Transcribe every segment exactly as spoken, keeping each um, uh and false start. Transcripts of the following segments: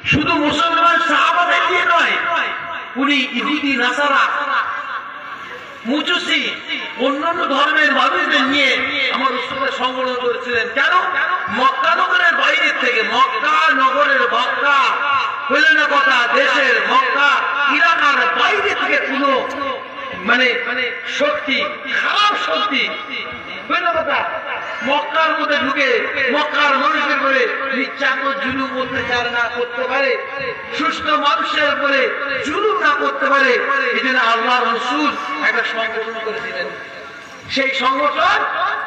শুধু মুসলমান সাহাবাদের দিয়ে নয়, উনি ইহুদি নাসারা মুজুসি অন্যান্য ধর্মের মানুষদের নিয়ে আমার রাসূল সংগঠন করেছিলেন। কেন? মক্কা নগরের বাইরে থেকে, মক্কা নগরের মক্কা হইল না কথা, দেশের মক্কা এলাকার বাইরে থেকে কোনো মানে মানে শক্তি, খারাপ শক্তি হইল কথা মক্কার মধ্যে ঢুকে মক্কার মানুষের উপরে নির্যাতন জুলুম অত্যাচার না করতে পারে, সুস্থ মানুষের উপরে জুলুম না করতে পারে, এই জন্য আল্লাহ রাসূল একটা সংগঠন করেছিলেন। সেই সংগঠন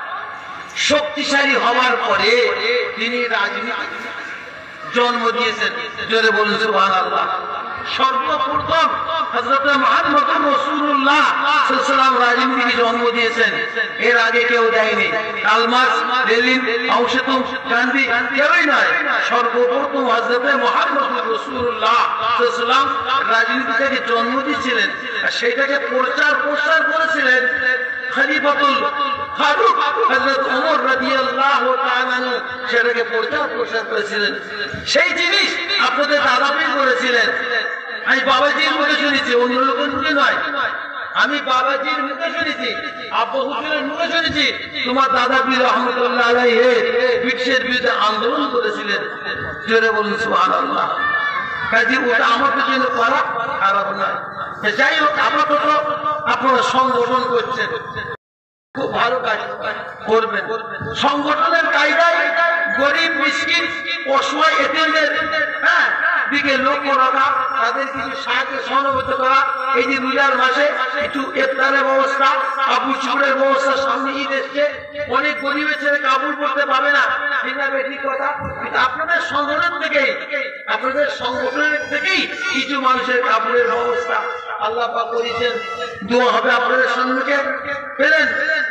শক্তিশালী হওয়ার পরে তিনি রাজনীতি জন্ম দিয়েছেন। জোরে বলুন সুবহানাল্লাহ। সর্বপ্রথম হযরত মুহাম্মদ রাসূলুল্লাহ সাল্লাল্লাহু আলাইহি ওয়াসাল্লাম রাজনীতিকে জন্ম দিয়েছেন, এর আগে কেউ দেয়নি। কালমাস, লেনিন, মাওসেতুং, গান্ধী কেউই নয়। সর্বপ্রথম হযরত মুহাম্মদ রাসূলুল্লাহ সাল্লাল্লাহু আলাইহি ওয়াসাল্লাম রাজনীতিকে জন্ম দিয়েছিলেন, আর সেটাকে প্রচার প্রসার করেছিলেন খলিফাতুল ফারুক হযরত ওমর রাদিয়াল্লাহু তাআলা আনহু, সেটাকে প্রচার প্রসার করেছিলেন। সেই জিনিস আপনাদের দাদা পীর করেছিলেন। আমি বাবাজির মুখে শুনেছি, অন্য লোকের মুখে নয়। আমি বাবাজির মুখে শুনেছি, আব্বু হুজুরের মুখে শুনেছি, তোমার দাদা পীর রহমাতুল্লাহ আলাইহি ব্রিটিশের বিরুদ্ধে আন্দোলন করেছিলেন। জোরে বলুন সুবহানাল্লাহ। কাজে ওটা আমাদের জন্য করা খারাপ নয়। যাই হোক, আপাতত আপনারা সংগঠন করছেন, খুব ভালো কাজ করবেন। সংগঠনের কায়দায় গরিব মিসকিন অসহায় এতিমদের হ্যাঁ দিকে লক্ষ্য রাখা, তাদের কিছু সাহায্য সহযোগিতা করা। এই যে রোজার মাসে একটু ইফতারের ব্যবস্থা, কাপড় চোপড়ের ব্যবস্থা, সামনে ঈদ এসছে, অনেক গরিবের ছেলে কাপড় পরতে পাবে না, ঠিক না ঠিক কথা? কিন্তু আপনাদের সংগঠন থেকেই আপনাদের সংগঠনের থেকেই কিছু মানুষের কাপড়ের ব্যবস্থা আল্লাহ পাক করেছেন। দোয়া হবে আপনাদের সম্মুখে, পেলেন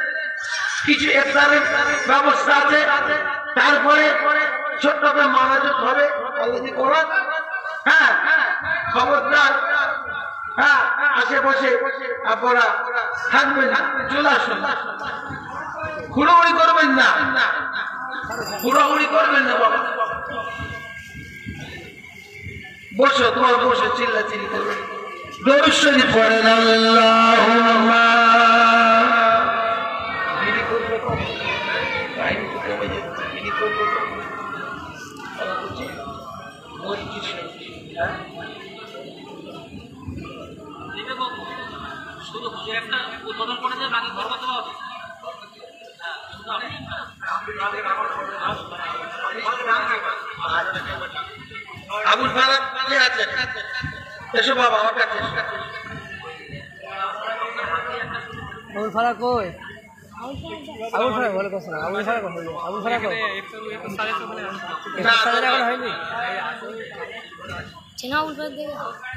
কিছু ইফতারের ব্যবস্থা আছে। তারপরে ছোট্ট করে মানাজত হবে আল্লাহর কোরআন। হ্যাঁ, খবরদার হ্যাঁ আশেপাশে আপনারা থাকবেন, চলে আসুন, হুড়োহুড়ি করবেন না, হুড়োহুড়ি করবেন না বাবা। বসো, তোমার বসে চিল্লাচিল্লি করবে। দরুদ শরীফ পড়েন আল্লাহুম্মা আবুল ফারাক কে আছেন? এসো বাবা আমার কাছে। আবুল ফারাক কই? আবুল ফারাক বলে কথা না। আবুল ফারাক কই? আবুল ফারাক কই? না সাড়ে এখন হয়নি। চিনা আবুল ফারাক দেখে।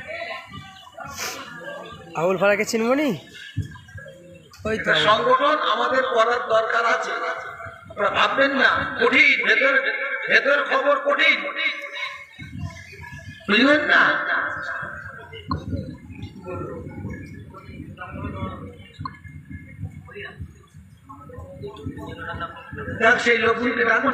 আবুল ফারাককে চিনবনি? ওই তো সংগঠন আমাদের করার দরকার আছে। আপনারা ভাববেন না কঠিন, ভেতর ভেতর খবর কঠিন, বুঝলেন না? সেই লোকগুলিকে ডাকুন।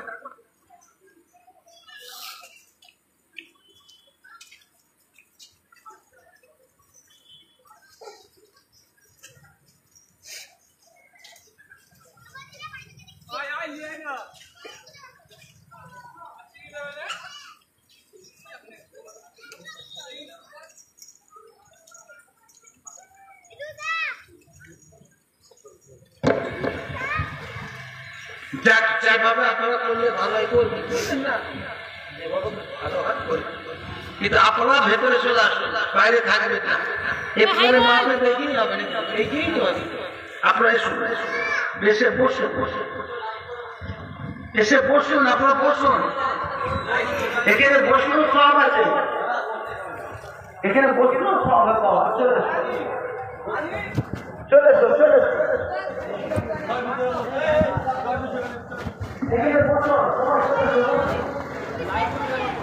যাক, যেভাবে আপনারা করলে ভালোই করবেন, বুঝলেন না? যেভাবে ভালো হাত করবেন, কিন্তু আপনারা ভেতরে চলে আসুন, বাইরে থাকবেন না। এরপরে মাপে দেখেই যাবেন, এগিয়েই যাবেন। আপনারা এসুন, এসে বসুন, বসুন, এসে বসুন, আপনারা বসুন। এখানে বসুন, সব আছে, এখানে বসুন, সব আছে। চলে চলে চলে এখানে বসুন,